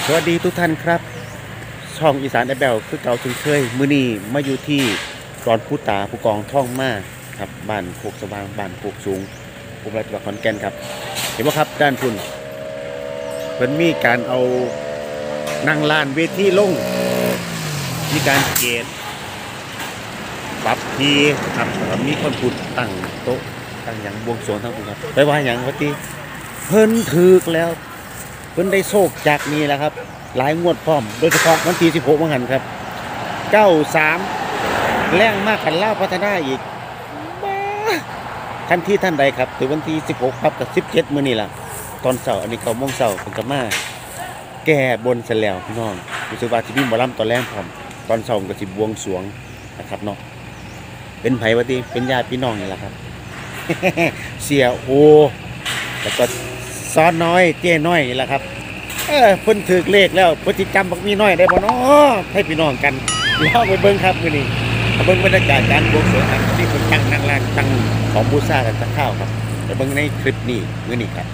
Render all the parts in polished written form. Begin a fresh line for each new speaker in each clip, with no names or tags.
วัสดีทุกท่านครับช่องอีสานแอเบลคือเก่าถึงเคยมื้อนี้มาอยู่ที่ดอนผู้ตาผู้กองท่องมาครับบ้านโคกสว่างบ้านโคกสูงภูมิรัฐจังหวัดขอนแก่นครับเห็นไหมครับด้านพุ่นเพิ่นมีการเอานั่งลานเวทีลงมีการเกตปรับทีครับมีคนพูดตั้งโต๊ะตั้งอย่างบวงสรวงทั้งพุ่นครับไปว่าอย่างว่าที่เพิ่นถึกแล้วเพิ่นได้โชคจากนี้แหละครับหลายงวดพร้อมโดยเฉพาะวันที่16มื้อหันครับ93แรงมากขันเล่าพัฒนาอีกทันทีท่านใดครับถึงวันที่16ครับกับ17มื้อนี้ล่ะตอนเช้าอันนี้9 โมงเช้าเพิ่นก็มาแก้บนเสร็จแล้วพี่น้องรู้สึกว่าสิมีหมอลำตอนแรกพร้อมตอนเช้าก็สิบวงสรวงนะครับเนาะเป็นไผว่าติเป็นญาติพี่น้องนี่แหละครับ เสียโอแล้วก็ซ้อนน้อยเจ้น้อยนี่แหละครับเพิ่นถือเลขแล้วเพิ่นสิจำบักมีน้อยได้บ่เนาะให้พี่น้องกันลองไปเบิ่งครับมื้อนี้เบิ่งบรรยากาศการบวงสรวงอันที่เพิ่นตั้งนั่งร้านตั้งของบูชากันสักข้าวครับไปเบิ่งในคลิปนี้มื้อนี้ครับ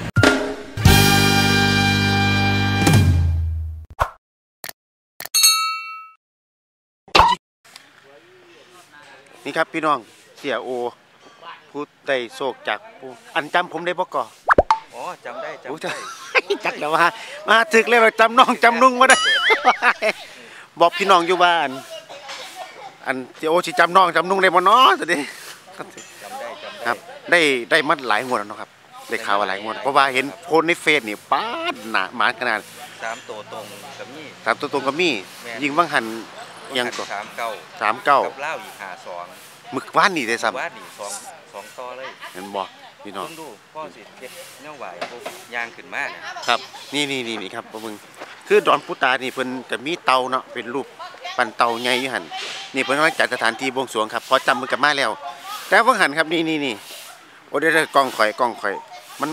นี่ครับพี่น้องเสียโอผู้ได้โชคจากผู้อันจำผมได้บ่ก่อ
อ๋อจำได้
จักแล้วมาถึกเลยว่าจำน้องจำนุ่งมาได้ บอกพี่น้องอยู่บ้านอันเสียโอสิจำน้องจำนุ่งได้บ่เนาะตอนนี้
จำได้
ครับได้มัดหลายงวดแล้วเนาะครับได้ข่าวว่าหลายงวดเพราะว่าเห็นโพสในเฟซนี่ป๊าดหนาหมาขนาด
3 ตัวตรงกับนี่
3 ตัวตรงกับมี่ยิงบังหันยังก็
39กับเล่าอีก52
มึกว่านนี่ได้ซ้ำ
ว่านนี่2ต่อเลย
เห็นบ่พี่น้อง
ดูพ่อสิเฮ็ดแนวไหวพวกย่างขึ้นมาเนี่ย
ครับนี่ครับมึงคือดอนพุตานี่เพิ่นจะมีเตาเนาะเป็นรูปปั้นเตาใหญ่อยู่หั่นนี่เพิ่นว่าจัดสถานที่บวงสรวงครับพอจำมันกลับมาแล้วแต่ว่าหันครับนี่โอ้เดี๋ยวกล้องข่อยมัน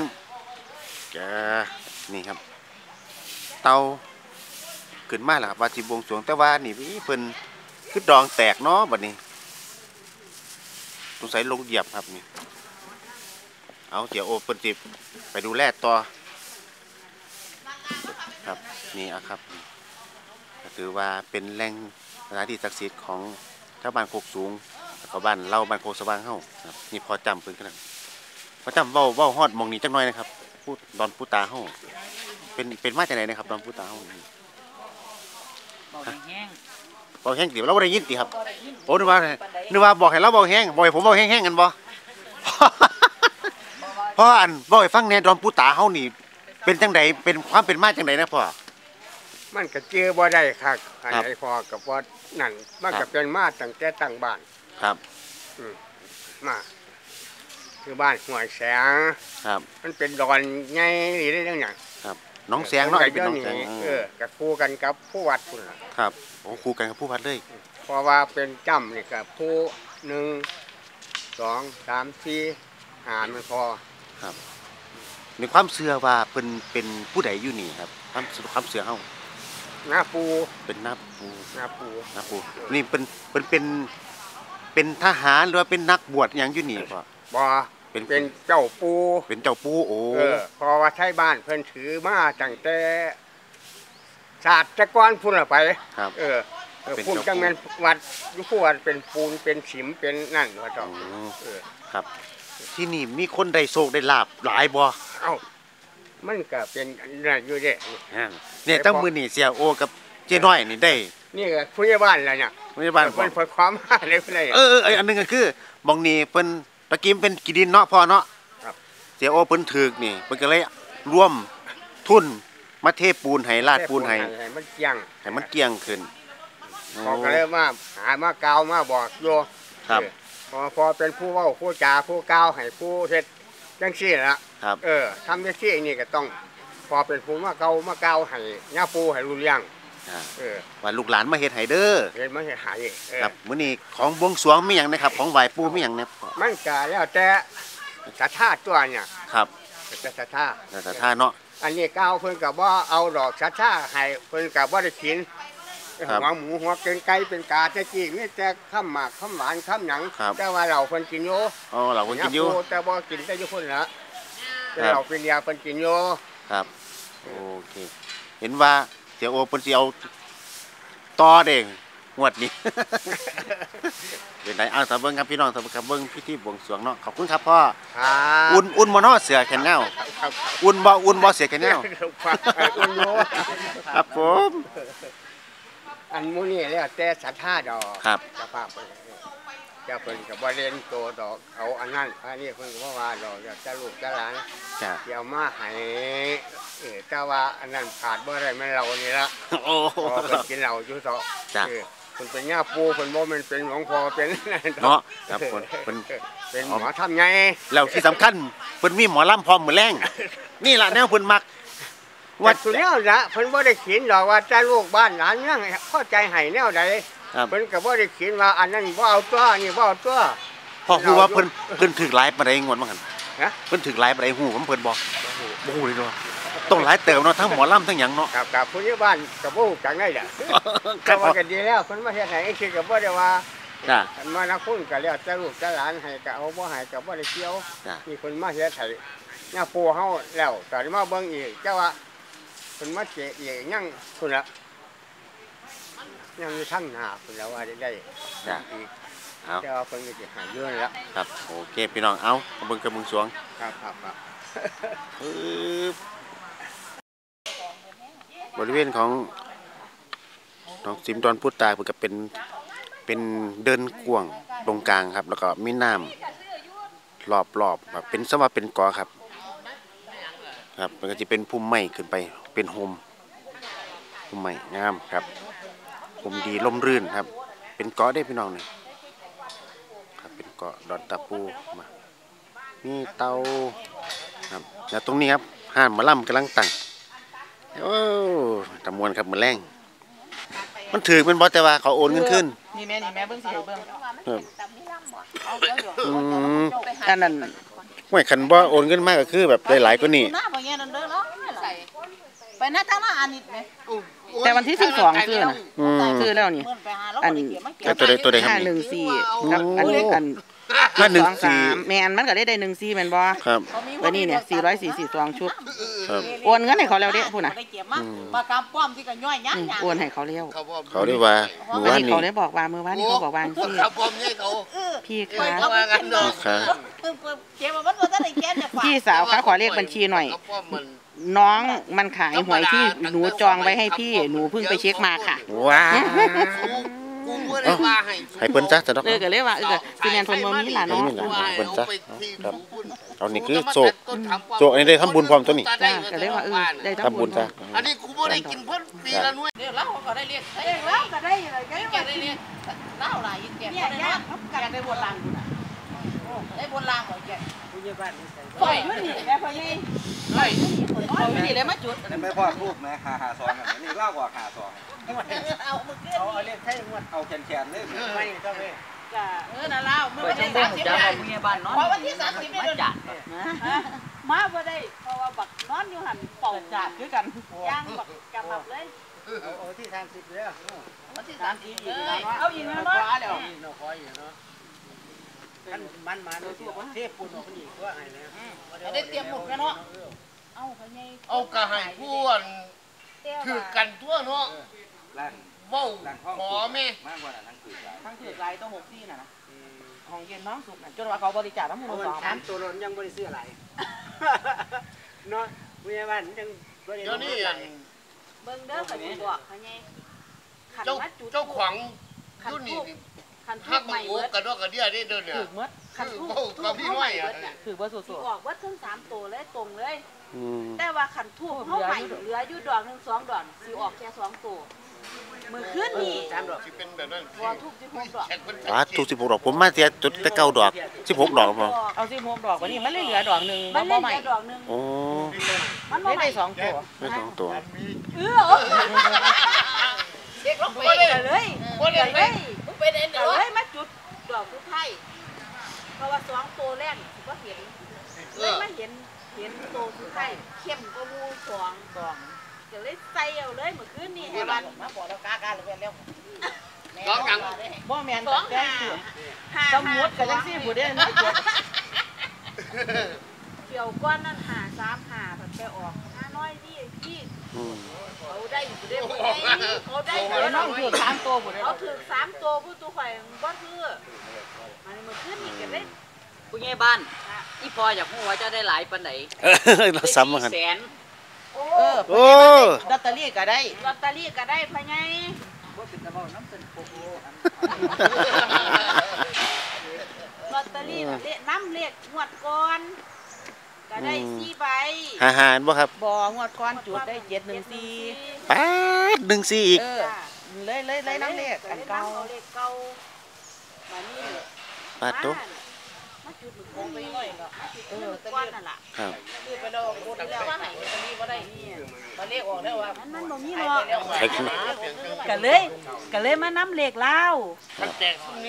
นี่ครับเตาขึ้นมาแล้วครับว่าสิบวงสรวงแต่ว่านี่เพิ่นคือดองแตกเนาะบัดนี้สงสัยลงเหยียบครับนี่เอาเดี๋ยวโอเพิ่นสิไปดูแลต่อครับนี่ครับก็ถือว่าเป็นแหล่งสถานที่ศักดิ์สิทธิ์ของชาวบ้านโคกสูงแล้วก็บ้านเล่าบ้านโคกสว่างเฮาครับนี่พอจำเพิ่นกันพอจำเว้าฮอดมองนี้จักหน่อยนะครับพูดดอนผู้ตาเฮาเป็นมาจากไหนนะครับดอนผู้ตาเฮาเบาแห้งติเราบ่ได้ยินติครับโอ้นึกว่าบอกให้เราเบาแห้งบอกให้ผมเบาแห้งกันบ่ พ่ออันบ่ให้ฟังแน่ดอนผู้ตาเฮานี่เป็นจังไดเป็นความเป็นมาจังไดนะพ่อ
มันก็เจอบ่ได้ครับอันไหนพอกับว่านั่นมันก็เป็นมาตั้งแต่ตั้งบ้าน
ครับ
มาคือบ้านห้วยแสง
ครับ
มันเป็นดอนใหญ่นี่ได้จังหยัง
ครับน้องแสงเนาะเป็นน้องแสง
ก็คู่กันกับผู้วัดพุ่นล่ะ
ครับโอ้คู่กันกับผู้วัดเลย
เพราะว่าเป็นจำนี่ก็ผู้1 2 3 4 5มันพอ
ครับมีความเชื่อว่าเป็นผู้ใดอยู่นี่ครับความเชื่อเฮา
หน้าปู
เป็นหน้าปูนี่เป็นทหารหรือว่าเป็นนักบวชอย่างอยู่นี่พ่อ
บ่เป็นเจ้าปู
โอ้
เพราะว่าใช้บ้านเพิ่นถือมาตั้งแต่ศาสตร์ตะกอนพุ่นละไป
ครับ
พุ่นจังแม่นวัดอยู่ผู้วัดเป็นปูนเป็นฉิมเป็นนั่นว่าต้อง
ครับที่นี่มีคนได้โชคได้ลาภหลายบ่
เอ้ามันก็เป็นนั่นอยู่เด้
เนี่ยตั้งมื้อนี้เสียโอกับเจ๊น้อยนี่ได้
นี่ก็ผู้ใหญ่บ้านแล้วเนี่ย
ผู้ใหญ่บ้าน
เพิ่นความมาเลยเพิ่น
อันนึงก็คือมองนี่เพิ่นตะกี้เป็นกี่ดินเนาะพ่อเนาะเสียโอเพิ่นถึกนี่เพิ่นก็เลยร่วมทุนมาเทปูนให้ลาดปูนให้
มันเกี่
ยงขึ้น
พอก็เลยมาหามากาวมาบอกโย
ครับ
พอเป็นผู้เว้าผู้จาผู้กาวให้ผู้เฮ็ดจังซี่ล่ะทำจังซี่นี่ก็ต้องพอเป็นผู้มากาวให้ย่าปูให้รู้เรื่อง
ว่าลูกหลานมาเฮ็ดให้เด้อ
เฮ็ดมาเฮ็ดให้
ครับมื้อนี้ของบวงสรวงมีหยังนะครับของไหว้ปู่มีหยังเนี่ย
มันก็แล้วแต่ศรัทธาตัวเนี่ย
ครับ
แต่ศรัทธ
าเนาะ
อันนี้กาวเพิ่นก็บ่เอาดอกศรัทธาให้เพิ่นก็บ่ได้กินหัวหมูหัวไก่เป็นกาแต่กี้มีแต่ข้ามหมากข้ามหวานข้ามหยังแต่ว่าเราเพิ่นกินอยู่
เราเพิ่นกินอยู่
แต่บ่กินแต่อยู่พุ่นละแต่เราเป็นยาเพิ่นกินอยู่
ครับโอเคเห็นว่าเสียโอเพิ่นสิเอาต่อเด้งงวดนี้ เป็นไดเอาถ้าเบิ่งครับพี่น้องถ้าเบิ่งพิธีบวงสรวงเนาะขอบคุณครับพ่ออุ่นบ่เนาะเสือแขนยาวอุ่นบ่เสือแขนยาวครับผม
อันมูนี่แล้วแต่ศรัทธาดอก
ครับ
สภาพเจ้าเพิ่นก็บ่เล่นโตดอกเอาอันนั้นอันนี้เพิ่นก็บ่ว่าดอกจะลูกจะหลาน
จ้ะ
เดี๋ยวมาให้แต่ว่าอันนั้นขาดบ่ได้แม่นเรานี่ละ
โอ้
พอเพิ่นกินเหล้าอยู่เถาะ
จ้ะ
เพิ่นเป็นย่าปูเพิ่นบ่แม่นเป็นหลวงพ่อเป็นนั่นดอก
เนาะครับเพิ่น
เป็นหมอทำไง
แล้วที่สำคัญเพิ่นมีหมอลำพร้อมมื้อแรงนี่ล่ะแนวเพิ่นมัก
วัดสุดแล้วละเพิ่นบ่ได้เขียนดอกว่าจะลูกบ้านหลานเมืองเข้าใจให้แนวใด
ครับ
เพิ่นก็บ่ได้เขียนว่าอันนั้นบ่เอาตัวนี่บ่เอาตัว
พ่อฮู้ว่าเพิ่นถึกหลายปานใดงวดบ่คั่น
ฮะ
เพิ่นถึกหลายปานใดฮู้ว่าเพิ่นบ่ฮู้เลยเนาะต้องหลายเติมเนาะทั้งหมอลำทั้งหยังเนาะ
กับผู้ใหญ่บ้านก็บ่ฮู้จักได้ล่ะ
ครั
ก็
บ
ว่ากันดีแล้วเพิ่นมาเฮ็ดให้คือก็บ่ได้ว่า
จ้ะ
อันมานักคุณก็แล้วแต่ลูกแต่หลานให้ก็เอาบ่ให้ก็บ่ได้เกี่ยว
จ้ะ
มีคนมาเฮ็ดให้ย่าปูเฮาแล้วก็ได้มาเบิ่งอีกแต่ว่าเพิ่นมาเจอีกยังพุ่นละยังมีทั้งหน้าพุ่นแล้วว่าได้
จ้ะ
อีก
เอา
แต่ว่าเพิ่นก็สิให้อยู่นั่นละ
ครับโอเคพี่น้องเอาเบิ่งกระเบิ่งสวง
ครับ
ปึ๊บบริเวณของน้องสิมดอนพุทธาเพิ่นก็เป็นเดินกว้างตรงกลางครับ แล้วก็มีน้ำรอบๆแบบเป็นสว่าเป็นเกาะครับครับมันก็จะเป็นพุ่มไม้ขึ้นไปเป็นโฮมพุ่มไม้งามครับผมดีร่มรื่นครับ เป็นเกาะได้พี่น้องนี่ครับเป็นเกาะดอนตะปูมานี่เตาครับแล้วตรงนี้ครับห้านหมะล่ำกำลังตั้งโอ้ตะมวนครับมือแรงมันถือเป็นบอแต่ว่าเขาโอนเงินขึ้น
นี่แม่เบิ่งสิให้เบิ่ง
ครับ
อันนั้น
ห่วยคันบ่โอนเงินมากก็คือแบบได้หลายกว่านี้
หน้าบ่แย่นั่นเด้อเนาะไปหน้าทางหน้าอันนี้แม่แต่วันที่12ซื้อน่ะซื้อแล้วนี่อัน
ตัวใดครับนี่
514กับอัน2 3แม่นมันก็ได้14แม่นบ่
ครับ
วันนี้เนี่ย442ชุด
ครับ
โอนเงินให้เขาแล้วเด้พุ่นน่ะ
ปากกาป้อมที่ก็ย่อยยักษ์
โอนให้เขาแล้ว
เขาได้ว่าเมื่อ
วัน
วาน
นี้
นี้
เขาได้บอกว่าเมื่อวานนี้เขาบอกว่าจังซี่
ผมนี่เขา
พี่คะ
ครับ
เก็บมันว่าจะได้แก้เนี่ย
พี่สาวคะขอเลขบัญชีหน่อย น้องมันขายหวยที่หนูจองไว้ให้พี่หนูเพิ่งไปเช็คมาค่ะ
ว้าว
กูบ่ได้ว่าให้
ให้เพิ่นจ้ะแต่ดอก
ก็เลยว่าสิแม่นเพิ่นบ่มีล่ะ
ให้
เนาะ
มีหลานเพิ่นจ้ะครับเอานี่คือโศกอันนี้ได้ทำบุญพร้อมตัวนี้
จ้าก็เลยว่าได้
ทำบุญจ้ะ
อันนี้กูบ่ได้กินเพิ่นปีละหน่วย
เดี๋ยวเราก็ได้เรียกเองแล้วก็ได้เลยแกได้เรียกเล่าหลายยิ่งแกได้เนาะแกได้บนลางกูน่ะได้บนลางเหรอแกปล่อยมันนี่แม่พ่อยี่ปล่อยมันนี่เลยมาจุด
ไม่พอรูปไหม552อันนี้เล่ากว่า52
เอามือเกลือ
เอาเรียกให้งวด
เอาแขนๆเลย
ไม่ก็ไม่
น่ะเล่าเมื่อวันที่30เพราะวันที่30ไม่โดนจัดมาบ่ได้เพราะว่าบักนอนอยู่หันเป่าจัดด้วยกันย่างบักกำลับเลย
เอาที่30เด้อ
วันที่30เลยเอาอีกแล้วเนาะ
เราขออยู่เนาะมันมาดูเทพปุ่นออกนี่ก็ให้นะ
ได้เตรียมหมดแล้วเนาะเอาเขาไง
เอากระให้ผู้อันถือกันทั่วเนาะ
ล่าง
เว้า
ล่างห้อง
หมอแม่
มากกว่านั้นทั้งคือหลาย
ทั้งถือลายต้อง64น่ะนะห้องเย็นน้องสุกน่ะจนว่าเขาบริจาคทั้งหมด2
ตัวรถยังบ่ได้ซื้ออะไรเนาะผู้ใหญ่บ้านยังบ่ได้
เดี๋ยวนี้อัน
เบิ่งเด้อเขาสิบอกเขาไงขัน
เจ้า
มาจุด
เจ้าขวาง
ขัน
รุ่น
ทู
นี้
บขันทู
ฮั
บ
ก
ให
มั
ม่
นโอ้
เบิด
กระดอกกระเดียได้เดินเนี่ย
ถือหมด
ขันทูบ
กับพี่น้อยอ่ะ
ถือบ่สุด
สิออกเบิดทั้ง3ตัวเลยตรงเลย
อืม
แต่ว่าขันทูบเฮาใหม่เหลืออยู่ดอก1 2ดอกสิออกแค่2ตัวมื้อคืนนี้
ที่เป็นแบบนั้น
บ่ทูบ16ดอก
แขกเป็น
ว้าถูก16ดอกผมมาเสียจุดแต่9ดอก16ดอกพอ
เอา16ดอกวันนี้มันเลยเหลือดอกนึง
มัน
บ่
เล่น
ใหม่
แค่ดอกนึง
โอ้
มันบ่
ได้
ใหม่
ได้2ตัว
ได้สองตัว
เด็กลงไปเลยมึงไปเด่นเลยมาจุดดอกผู้ไทยเพราะว่า2ตัวแรกสิบ่เห็นเลยมาเห็นตัวผู้ไทยเข้มกว่าหมู่2ก็เลยใส่เอาเลยเมื่อคืนนี้ให้วัน
มาบอกแล้วกาเลยแล้ว
ร้องยัง
บ่แม่นได้ตัวสมมุติก็จังซี่ผู้เด้อนะจบ
เกี่ยวก้อนนั่น535ผัดไปออก5น้อยพี่เขาได้อยู่ได้บ่ได้เขาได้
ไอ้น้องถือ3ตัวพุ่น
เขาถือ3ตัวผู้ตัวข่อยบ่ซื้อมันมื้อคืนนี่ก็ได้
ผู้ใหญ่บ้านอีพออยากฮู้ว่าเจ้าได้หลายปานใด
เราซ้ำมากัน
แสน
โอ้
โอ้
ลอตเตอรี่ก็ได้
ลอตเตอรี่ก็ได้พ่อใหญ่ลอตเตอรี่เลขน้ำเลขงวดก่อนก็ได้4ใบ
หารบ่ครับ
บ่งวดก่อนจุดได้714
ป๊าด1-4อีก
เลยน้ำเลขอันเก่า
เลขเก่ามานี่
ปาดตุ๊
มาจุดหนึ่งไปหน่อยก็ก้อนนั่นล่ะ
ครับ
ซื้อไปแล้วโอนแล้วว่าให้ลอตเตอรี่บ่ได้บ่เลขออกแล้วว่า
มันบ่มีหรอก
ไอ้คือ
ก็เลยมาน้ำเลขเล่า
มันแตกตรงนี้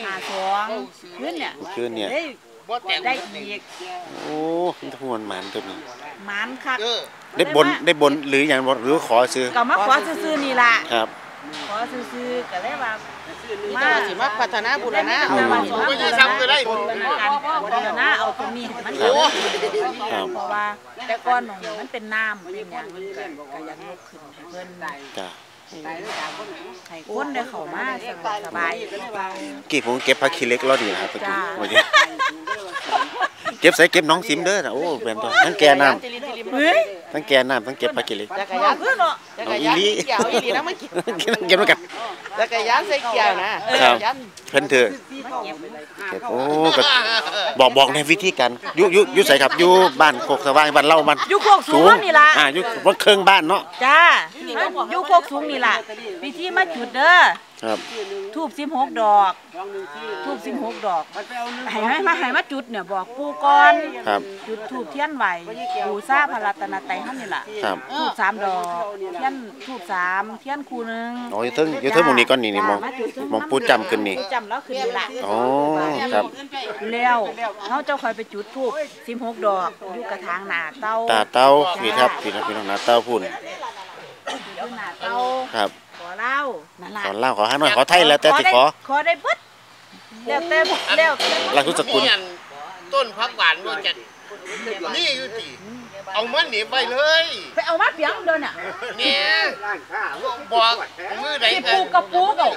52ขึ้นเนี่ย
คืนเนี่ย
บ่แตก
ได้อีก
โอ้มันทวนหมันตัวนี้
หมานคัก
ได้บนหรืออย่างบ่หรือขอซื้อ
ก็มาขอซื้อๆนี่ล่ะ
ครับ
ขอซื้อๆก็เลยว่า
มาสิมาพัฒนาบูรณะ
ไม่ได้ทำก็ได้
พัฒนาเอาตรงนี้มัน
ครั
ก็
บ
ได้เพราะว่าแต่ก่อนของมันเป็นน้ำเป็นหยังก็ยังยกขึ้นให้เพิ่น
จ้ะ
ให้คนได้เข้ามาสบาย
กี่ผมเก็บผักขี้เหล็กรอดีนะครับตะกี้
จ้า
ว่าดิเก็บใส่เก็บน้องซิมเด้อนะโอ้แม่นตัวทั้งแกน้ำ
เฮ้ย
ทั้งแกน้ำทั้งเก็บผักขี้เหล็ก
จักรยาน
เพื่อนเนาะ
จักรยานเกี่ยวอีหลีนะมากิน
เก็บด้วยกัน
จักรยานใส่เกี่ยวนะจักรยาน
เพิ่นเถอะเก็บโอ้ก็บอกในวิธีการอยู่ใส่ครับอยู่บ้านโคกสว่างบ้านเล่าบ้าน
อยู่โคกสูงนี่ล่ะ
อยู่บ่เครื่องบ้านเนาะ
จ้าอยู่โคกสูงนี่ล่ะวิธีมาจุดเด้อ
ครับ
ทูบ16 ดอกทูบ16 ดอกให้มาจุดเนี่ยบอกปู่ก่อน
ครับ
จุดทูบเทียนไหวบูชาพระรัตนตรัยเฮานี่ล่ะ
ครับ
ทูบ3 ดอกเทียนทูบ3เทียนคู่นึง
อ๋ออยู่เทิงหมู่นี้ก่อนนี่มองปูจำขึ้นนี่
จำแล้วขึ้นนี่ล่ะ
อ๋อครับ
แล้วเฮาเจ้าค่อยไปจุดทูบ16 ดอกอยู่กระถางหน้าเตา
ตาเต้าพี่ครับพี่น้องหน้าเต้าพุ่น
อยู่หน้าเตา
ครับ
ขอเล่านั่นล่ะ
ขอเล่าขอหาหน่อยขอไทยแล้วแต่สิขอ
ขอได้เบิดแล้วแต่
ลักทุกสกุล
นี่อันต้นพักหวานมันจะนี่อยู่ติเอามันหนีไปเลย
ไปเอามาเปียงเด้อน่ะ
เนี่ยบอกมือใด
สิปลูกกับปลูกเอา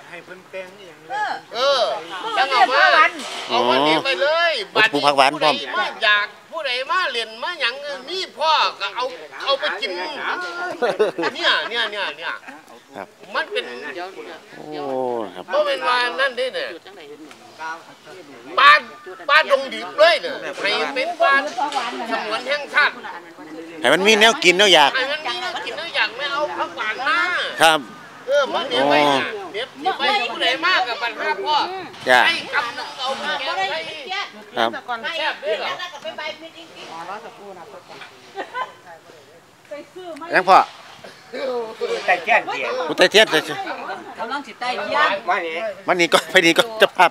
จังเอามาเอามันหนีไปเลย
ปลูกผักหวานพร้อม
ผู้ใดมาอยากผู้ใดมาเรียนมาหยังมีพ่อก็เอาไปกินเนี่ย
ครับ
มันเป็น
โอ้ครับ
เพราะเป็นว่านั่นเด้เนี่ยบ้านดงดิบเลยเนี่ยให้เป็นบ้านสงวนแห่งชาติ
ให้มันมีแนวกินแนวอยาก
ให้มันมีแนวกินแนวอย่างไม่เอาพักหวานมา
ครับ
มันเดี๋ยวไปเนี่ยเดี๋ยวไปผู้ใดมากกับปัญหาพ่อ
จ้า
ให้กำนึงเอาแก้ให้
ครับ
แซ่บด้วยเหรอ
ยังพ่อ
แต่แก้นเกียร์
อุตเทียนเลย
กำลังสิใต้ยาน
มานี่
วันนี้ก็ไปนี่ก็จะภาพ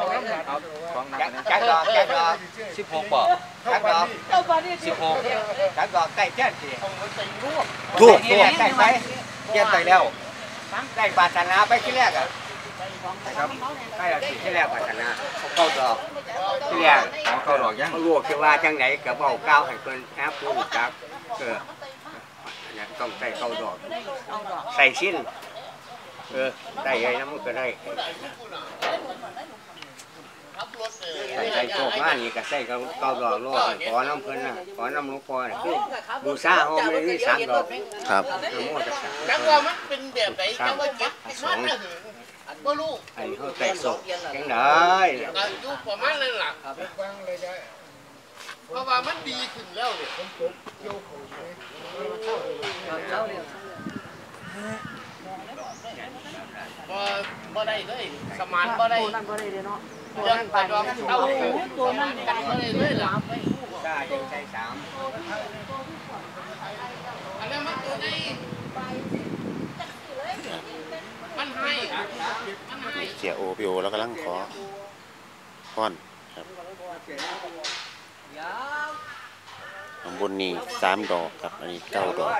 จักดอก16บ่จักดอก16จักดอกใกล้แก้นเกียร์
ทูบ
ได้ไปแก้นไปแล้วได้ปรารถนาไปที่แรกอ่ะครับได้แล้วที่แรกปรารถนาเข้าดอกที่แรก
เข้าดอกยัง
รู้คือว่าจังไหนก็เว้าก้าวให้เพิ่นแฮปปี้จักต้องใส่เข้าดอกใส่ชิ้นได้ไงนะมันก็ได้ใส่โชคมานี่ก็ใส่เก้าดอกโลดขอน้ำเพิ่นน่ะขอน้ำหลวงพ่อน่ะคือบูชาเฮาไม่มี3ดอก
ครับ
นะโมตัสสะ
จังว่ามันเป็นแบบไหนจังว่าเก็บมันนะบ่รู้
ไอ้เฮาใส่ศพจังได๋
อยู่ประมาณนั้นล่ะเพราะว่ามันดีขึ้นแล้วเนี่ยบ่ได้เลยสมานบ่ได้ยังไปดอกเอาตัวนั้นกันบ่ได้เลยล่ะ
ได้ยังใส่3
อันนั้นมันตัวนี้มันให้
เสียโอพี่โอแล้วกำลังขอป้อนครับข้างบนนี่3 ดอกครับอันนี้9 ดอก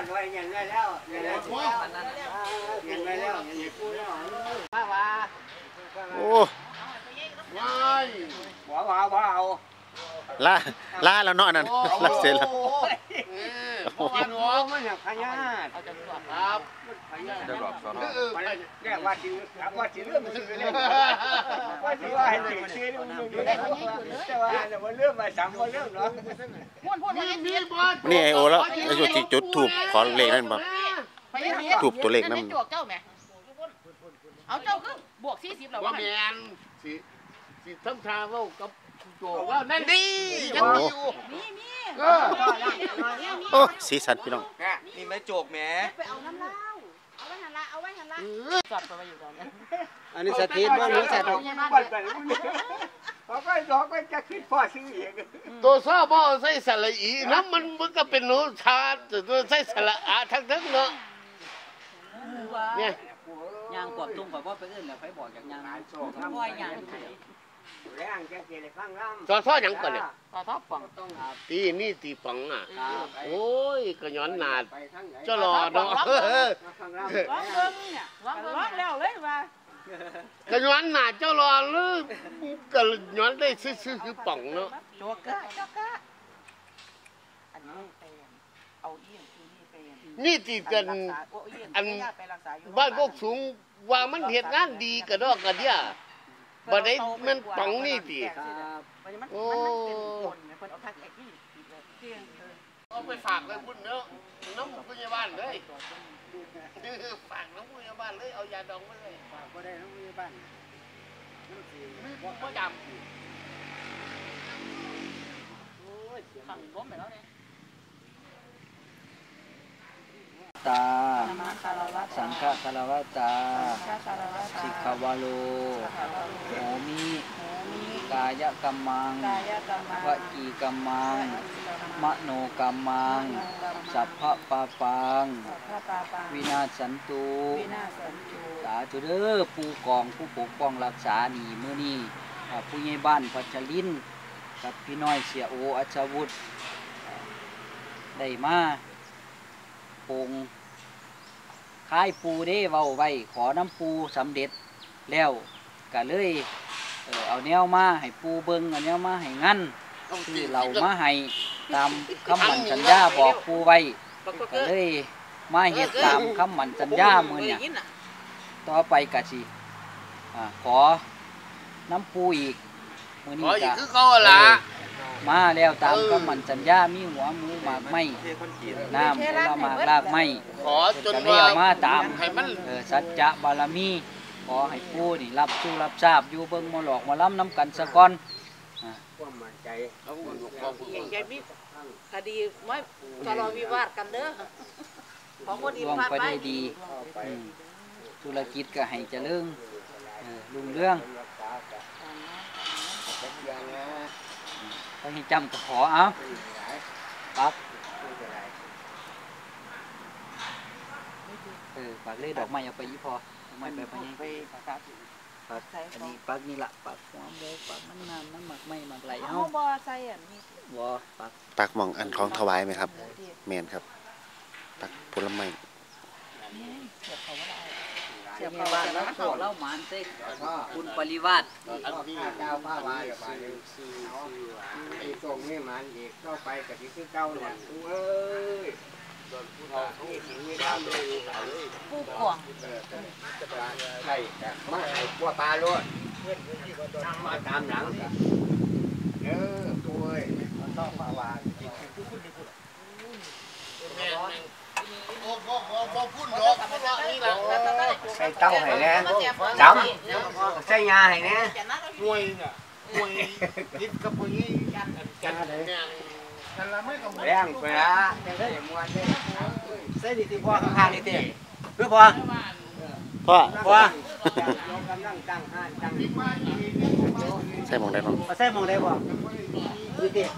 โอ้
ว้าย
บ่เอา
ลาแล้วเนาะนั่นลาเสร็จแล้ว
เพราะว่าหนู
มันอย่างพญา
ครับ
จะหลอกซ้อน
แกว่าสิเรื่องมันคือเลยว่าสิว่าให้เด็กชื่ออยู่ได้แต่ว่าว่าเรื่องมาสั่งว่าเรื่องเนาะ
มีบอล
นี่ไอโอแล้วไอจุดถูกขอเลขนั่นบ่ถูกตัวเลขนั่น
เจ้าแม่เอาเจ้าคือบวก40แล้ว
ว่าแมนสิทำทางว่ากับโจว่านั่นดียังอยู่
มี
โอ้สีสันพี่น้อง
นี่ไม่โจกแหม
ไปเอาน้ำเหล้าเอาไว้หันละเอาไว้หันละ
จัดไปอยู่ตอนนี้
อันนี้สถิตบ่หรือสถิตบ่ไปเขาก็จะคิดพ่อซื้อเอง
ตัวซาบ่ใส่สระอีน้ำมันก็เป็นหนูชาตัวใส่สระอาทั้งเนาะเนี่ย
ยางกวบตุ้งกับว่าไปเอื้นแล้วไปบอกจากยางพ่อยยาง
แรงแกเกลียดฟังลำ
ซอหยังก่อนเนี่ย
ต่อท็อปปัง
ตีนี่ตีปังอ่ะโอ้ยก็ย้อนหนาดจะรอเนาะ
ฟังล
ร้องเบิ้งเนี่ยร้องแล้วเลยว่า
ก็ย้อนหนาดเจ้ารอเลยก็ย้อนได้ซื้อคือปังเนาะ
โจกกะอันนี้ไปเอาเอี้ยงที่นี่ไป
นี่ตีกันอันบ้านพวกสูงว่ามันเหตุงานดีกระดอกกระเดียบ่ได้มันปังนี่ตีโอ้เอาไปฝากไว้พุ่นเนาะน้ำพยาบาลเลยฝากน้ำพยาบาลเลยเอายาดองไว้เลย
ำฝากก็ได้ทั้งมือบ้าน
มีพ่อจำ
ขังล้มไปแล้วเนี่ย
ตาสังฆคารวะตาสิกขวาโลโหมิกายกัมมังวจีกัมมังมโนกัมมังสัพพะปาปังวินาศสันตุสาธุเด้อผู้กองผู้ปกป้องรักษานี่มื้อนี้ผู้ใหญ่บ้านพัชรินกับพี่น้อยเสียโออัชวุฒิได้มาปงค่ายปูได้เว้าไว้ขอน้ำปูสำเร็จแล้วก็เลยเอาแนวมาให้ปูเบิงเอาแนวมาให้งั้นคือเรามาให้ตามคำมั่นสัญญาบอกปูไว้ก็เลยมาเฮ็ดตามคำมั่นสัญญามื้อเนี่ยต่อไปก็สิขอน้ำปูอีกมื้อนี้ก็
คือเขาล่ะ
มาแล้วตามคำมั่นสัญญามีหัวหมูหมากไม้น้ำผลไม้รากไม้
ขอจน
ก็
ว่า
เรียกมาตาม
ให้มัน
สัจจะบารมีขอให้ผู้นี่รับสู้รับทราบอยู่เบิ่งมาหลอกมาล้ำน้ำกันสะก่อน
ความมั่นใจ
ใหญ่มีคดีไม่ทะเลาะวิวาทกันเด้อของคนอี
รวม
พา
ไป
ไป
ได้ดีธุรกิจก็ให้เจริญรุ่งเรืองต้องให้จำก็ขอเอาปักปักเลยดอกไม้เอาไปยี่พอไม่ไปพะยังปักอันนี้ปักนี่ละปักหัวหมูปักมันน้ำน้ำหมักไม่หมักไหล
เฮา
เฮา
บ่ใส่อันนี้
บ่ปัก
ปักหม่องอันของถวายไหมครับแมนครับปักผลไม้
เสียบบ้านแล้วเขาเล่าหมานเต้คุณปริวาส
เจ้าผ้าวาอย่ามาเลยไอ้ตรงนี้มันอีกก็ไปกับที่คือเก่าเนี่ยเอ้ยนี่ถึงไม่ได้เลย
ผู้กอง
ใช่มาไอ้บัวปลาล้วนมาตามหลังตัวมันต้องผ้าวา ใส่เต้าให้แน่ดำใส่ยาให้แน่
มวยเนี่ยมวยนิดกับพวกนี้กันเลยกันละไม่ต้อง
แรงไปละใส่ดิพ่อข้างๆนี่เต้เพื่อพ่อ
พ่อ
พ่อ
ใส่หม่องได้บ้าง
ใส่มองได้พ่อนี่เต้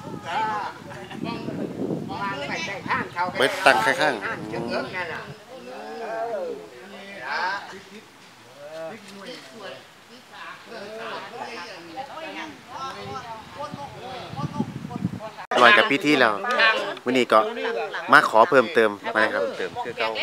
ไปตั้งข้างๆ ลอยกับพี่ที่แล้ววันนี้ก็มาขอเพิ่มเติมมาครับเติมคือเก่า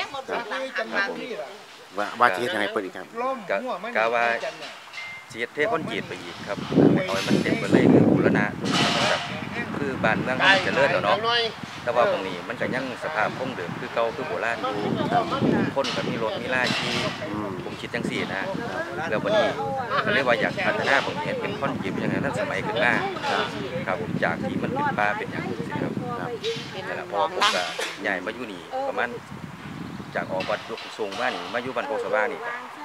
ว่าที่ยังไงเปิดอีกครับ
กะว่าเสียเทคนจีดไปอีกครับเอาให้มันเต็มไปเลยคือบูรณะแบบคือบ้านเมืองมันจะเลิศแล้วเนาะแต่ว่าตรงนี้มันก็ยังสภาพคงเดิมคือเก่าคือโบราณอยู่คนก็มีรถมีลาขี่ผมคิดจังซี่นะแล้ววันนี้ก็เลยว่าอยากพัฒนาผมเห็นเป็นคอนกรีตเป็นอย่างนั้นสมัยขึ้นมาครับจากที่มันเป็นป่าเป็นอย่างนี้ครับแต่ละพอผมก็ใหญ่มาอยู่นี่ประมาณจากออกวัดลูกทรงมานี่มาอยู่บ้านโพสว่างนี่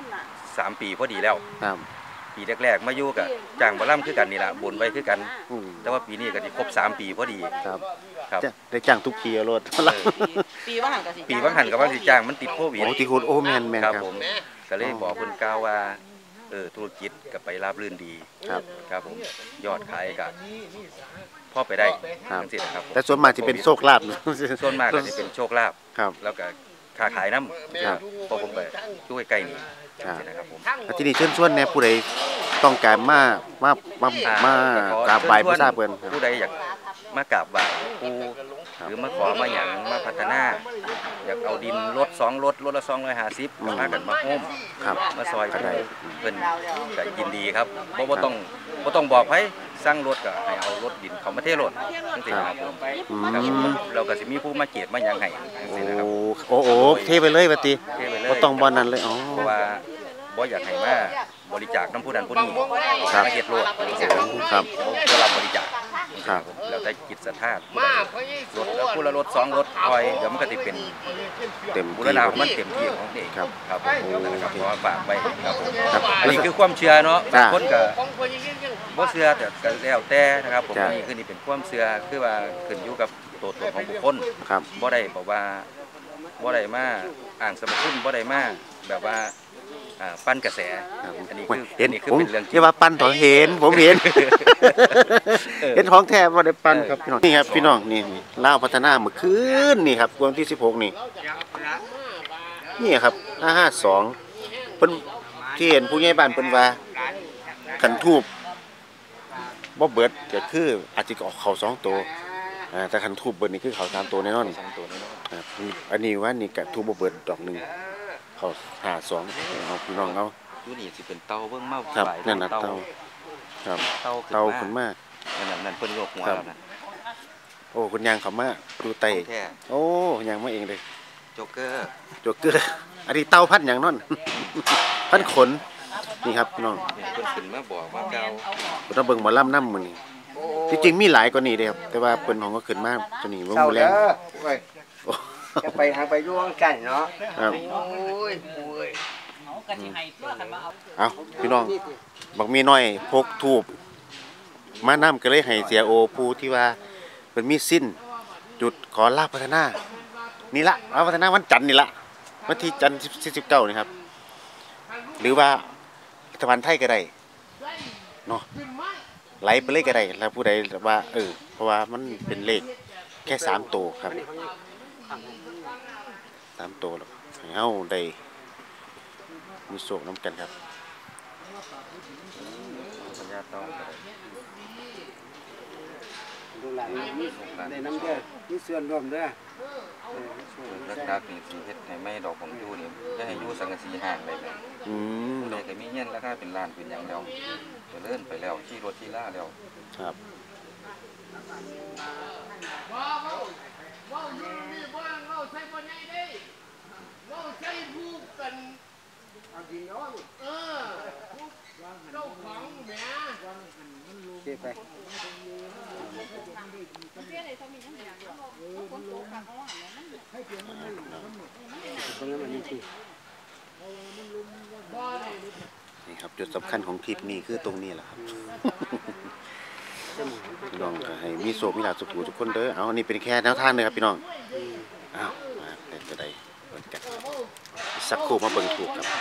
3 ปีพอดีแล้วปีแรกๆมาอยู่กับจ้างบ่ล่ำคือกันนี่ล่ะบนไว้คือกันแต่ว่าปีนี้ก็สิครบ3 ปีพอดีครับ
ได้จ้างทุกปีรถ
ปีว่าหันกับสิ
ปีว่าหันกับว่าสิจ้างมันติดโควิด
ติดโควิดโอ้แม่นครับ
ผมก็เลยบอกเพิ่นกล่าวว่าธุรกิจก็ไปราบรื่นดีครับผมยอดขายก็พอไปได้จังซี่นะครับ
แต่ส่วนมากสิเป็นโชคลาภ
ส่วนมากก็สิเป็นโชคลาภแล้วก็ค้าขายนำเพราะผมไปอยู่ใกล้ๆนี่นะครับผม
ที่นี่เชิญชวนแน่ผู้ใดต้องการมากราบไหว้บูชาเพิ่น
ผู้ใดอยากมากราบไหว้ปู่หรือมาขอมาหยังมาพัฒนาอยากเอาดินรถ2 รถละ250มากันมาโฮมมาซอยกันเพิ่นก็ยินดีครับบ่ต้องบอกไผสั่งรถก็ให้เอารถดินเขามาเทรถจังซี่นะครับผมเราก็สิมีผู้มาเกียรติมาหยังให้จังซี่นะครับ
โอ้เทไปเลยบัดนี้บ่ต้องบ่นั้นเลย
เพราะว่าบ่อยากให้มาบริจาคน้ำผู้นั้นผู้นี้มาเฮ็ดรถ
ครับ
เพื่อรับบริจาคครับแล้วแต่จิตศรัทธารถแล้วผู้ละรถ2 รถคอยเดี๋ยวมันก็สิเป็น
เต็ม
บูรณะมันเต็มที่ของนี่ครับนะครับเพราะว่าฝากไว้ครับอันนี้คือความเชื่อเนาะบางคนก็บ่เชื่อแต่ก็แล้วแต่นะครับผมนี่คือนี่เป็นความเชื่อคือว่าขึ้นอยู่กับตัวตนของบุคคลบ่ได้บอกว่าบ่ได้มาอ้างสรรพคุณบ่ได้มาแบบว่าปั้นกระแสอันนี้คือเป็นเรื่อง
ที่ว่าปั้นเห็นผมเห็นเห็นของแท้ว่าได้ปั้นครับพี่น้องนี่ครับพี่น้องนี่ลาวพัฒนาเมื่อคืนนี่ครับวันที่16นี่ครับ552เพิ่นที่เห็นผู้ใหญ่บ้านเพิ่นว่าขันทูบบ่เบิดก็คืออาจจะออกเขา2 ตัวแต่ขันทูบเบิดนี่คือเขา3 ตัวแน่นอนอันนี้ว่านี่ก็ทูบบ่เบิดดอกนึงเขา52เอาพี่น้องเอา
อยู่นี่สิเป็นเตาเบิ่งมา
ครับนั่นน่ะเตาครับเตาขึ้นมา
นั่นเพิ่นโยกหัวแล้วนะ
โอ้คุณยางเขามาดูไตโอ้ยางมาเองเลย
โจ๊กเกอร์
อันนี้เตาพัดอย่างนั่นพัดขนนี่ครับพี่น้อง
เพิ่นขึ้นมาบอกว่าเก่า
เราเบิ่งหมอลำน้ำมื้อนี้ที่จริงมีหลายกว่านี้เด้ครับแต่ว่าเพิ่นของก็ขึ้นมาตัวนี้บ่แรง
จะไปทางไปย่วงกันเนาะ
เอาพี่น้องบอกมีน้อยพกทูบมาน้ำก็เลยให้เสียโอผู้ที่ว่าเป็นมีสิ้นจุดขอลาพัฒนานี่ละลาพัฒนาวันจันทร์นี่ละวันที่จันทร์19นี่ครับหรือว่ารัฐบาลไทยก็ได้เนาะไหลไปเลยก็ได้แล้วผู้ใดว่าเพราะว่ามันเป็นเลขแค่3 ตัวครับ3 ตัวแล้วให้เฮาได้มีโชคน้ำกันครับ
สัญญาต้องดูหลังในน้ำเด้อมีส่วนร่วมเด้อ
รักษาสิ่งที่เฮ็ดให้ไม่ดอกของอยู่นี่จะให้อยู่สังกะสีห่างได้แม่ได้ก็มีเงินราคาเป็นล้านเป็นหยังแล้วจะเลื่อนไปแล้วขี่รถขี่ล่าแล้ว
ครับ
ไป
นี่ครับจุดสำคัญของคลิปนี้คือตรงนี้แหละครับพี่น้องให้มีโชคมีลาภสุขทุกคนเด้อเอาอันนี้เป็นแค่แนวทางเลยครับพี่น้องอ้าวมาเป็นจะได้เปิดกันสักครู่มาเบิ่งถูกครับ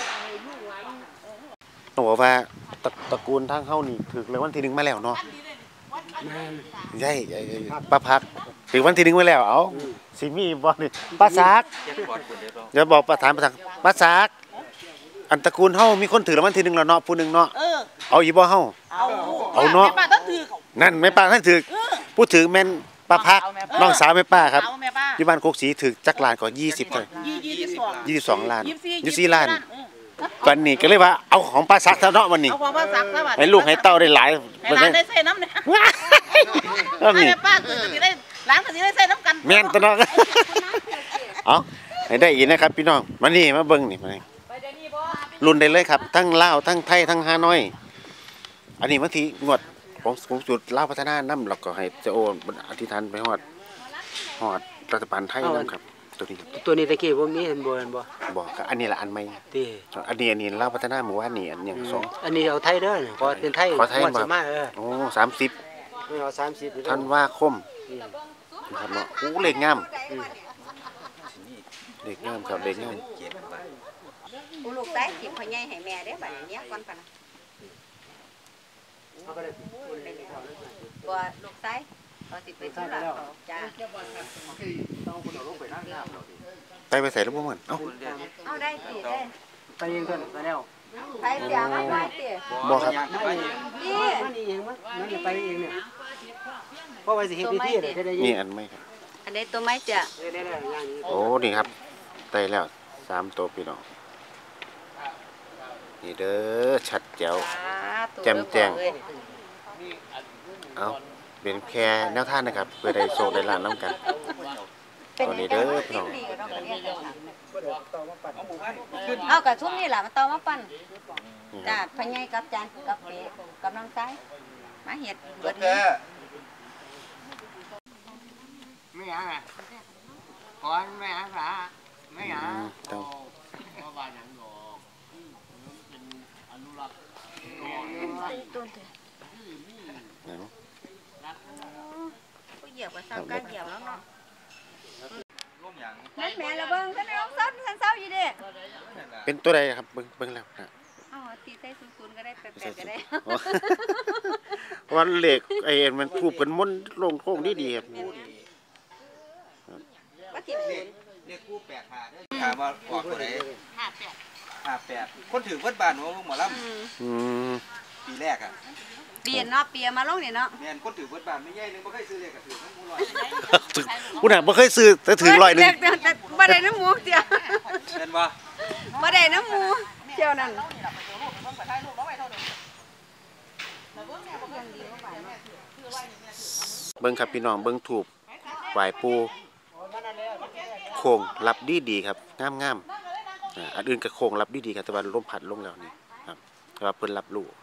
ต้องบอกว่าตระกูลทางเฮานี่ถึกเลยวันที่1มาแล้วเนาะใช่ป้าพักถึงวันที่1มาแล้วเอาสิมีบ่นี่ป้าซักเดี๋ยวบอกประธานป้าซักอันตระกูลเฮามีคนถือรางวัลที่1แล้วเนาะผู้นึงเนาะเอาอีบ่เฮาเอาเนาะนั่นแม่ป้าท่านถือผู้ถือแม่นป้าพักน้องสาวแม่ป้าครับที่บ้านโคกศรีถือจักรล้านก็20เลย22 ล้าน24 ล้านวันนี้ก็เลยว่าเอาของป้าซักเท่าเนาะวันนี้ให้ลูกให้เต้าได้หลาย
ได้ใส่น้ำเนี่ยแม่ป้าคือจะได้ร้านก็สิได้ใส่น้ำกัน
แม่นตะเนาะ เอาให้ได้อีกนะครับพี่น้องมานี่มาเบิ่งนี่มานี่รุ่นได้เลยครับทั้งลาวทั้งไทยทั้งฮานอยอันนี้บางทีงวดของจุดลาวพัฒนานำแล้วก็ให้เจ้าโออธิษฐานไปฮอดรัฐบาลไทยนํครับตัวนี้
ตะกี้บ่มีเห็นบ่
บอกก็อันนี้ละอันใหม่
ติ
อันนี้ลาวพัฒนาหมู่บ้านนี่อันยังสอง
อันนี้เอาไทยเด้อเพราะเป็นไทย
ขอไทย
งวดสิมา
โอ้30
เอา30
ธันวาคมนะครับเนาะโอ้เลขงามเลขงามครับเลขงาม
กูลูกได้กินพ่อใหญ่ให้แม่ได้บัดนี้ก่อนปะนะบ่ลูกได้ก็สิไปธุระจ้า
ไปใส่แล้วบ่มันเอ้า
เอาได้สิได้
ไปเองก่อนไปแล้ว
ไปเสียมาไว้สิ
บ่ครับ
นี่
นี่เองมันไปเองเนี่ยเพราะว่าสิเฮ็ดพิธีได้
นี่อันใหม่ครับ
อันนี้ตัวไม้จ้ะ
โอ้นี่ครับได้แล้ว3ตัวพี่น้องนี่เด้อชัดแจ๋วแจ่มแจ้งเอาเป็นแค่แนวทางนะครับเพื่อได้โชคได้ลาภนำกันตัวนี้เด้อพี่น้อง
เอากระทุ่มนี่แหละมาต่อมาปั้นจ้ะพ่อใหญ่กับจานกับเปกับน้องซ้ายมาเฮ็ดเบิดนี้
ไม่หยังอ่ะก่อนไม่หยังหาไม่หยัง
ต้อง
เพราะว่าหยังดอกเป็นอนุรักษ์
ผู้เหยียบก็ซ้ำกันเหยียบแล้วเนาะ
ร่มหยัง
นั่นแม่ละเบิ่งท่านน้องซ้ำท่านเศร้าอยู่เด้
เป็นตัวใดครับเบิ่งแล้วนะ
เอาตีใส่ศูนย์ก็ได้แปดก็ได้
วันเหล็กไอ้มันคูบกันม้วนลงโค้งดีครับ
ว่าติดศูนย์
เรียกกู้8 5เด้อถามว่าออกตัวไหน58คนถือเบิดบ้านว่าหมอลำปีแรกอ่ะ
เปลี่ยนเนาะเปลี่ยนมาลงนี่เนาะ
แม่นคนถือเบิดบ้านไม่ใหญ่นึงบ่เคยซื้อเลขก็ถือทั้งหมู่ร้อย
ผู้น่ะบ่เคยซื้อแต่ถือ100นึง
บ่ได้น้ำหมูเดียว
เห็นบ่
บ่ได้น้ำหมูเที่ยวนั้น
เบิ่งครับพี่น้องเบิ่งถูกไหว้ปู่โค้งรับดีครับงามๆอันอื่นก็โค้งรับดีครับแต่ว่าลมพัดลงแล้วนี่ครับแต่ว่าเพิ่นรับรู้